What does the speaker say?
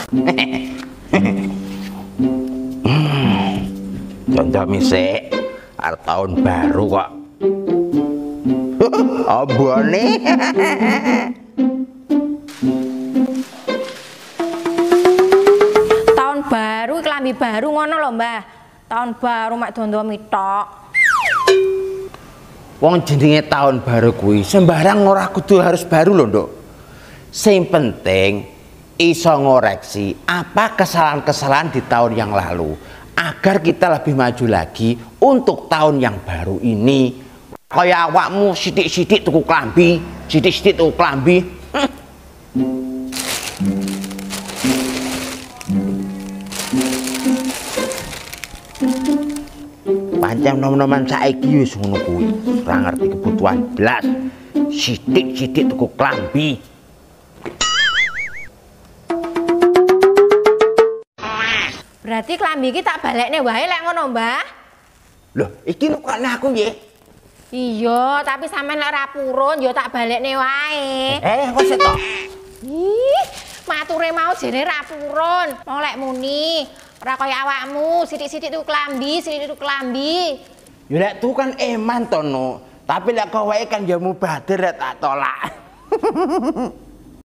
Contoh misik, arep tahun baru kok. Abone. Tahun baru klambi baru ngono lho, Mbah. Tahun baru mek dondomi tok. Wong jenenge tahun baru kuwi sembarang ora kudu harus baru lho, Nduk. Sing penting iso ngoreksi apa kesalahan-kesalahan di tahun yang lalu agar kita lebih maju lagi untuk tahun yang baru ini. Kayak awakmu sithik-sithik tuku klambi, sithik-sithik tuku klambi. Pancen nom-noman saiki wis ngono kuwi. Ora ngerti kebutuhan blas. Sithik-sithik tuku klambi. Berarti klambi iki tak balekne wae lek ngono, Mbah. Loh, iki nukane aku nggih. Iya, tapi sampean lek ora purun ya tak balekne wae. Kok setok? Ih, mature mau jene ra purun. Mau lek muni, ora kaya awakmu, sithik-sithik tuku klambi, sithik tuku klambi. Ya lek tuh kan eman tono. Tapi lek kowe kan ya mubadir tak tolak.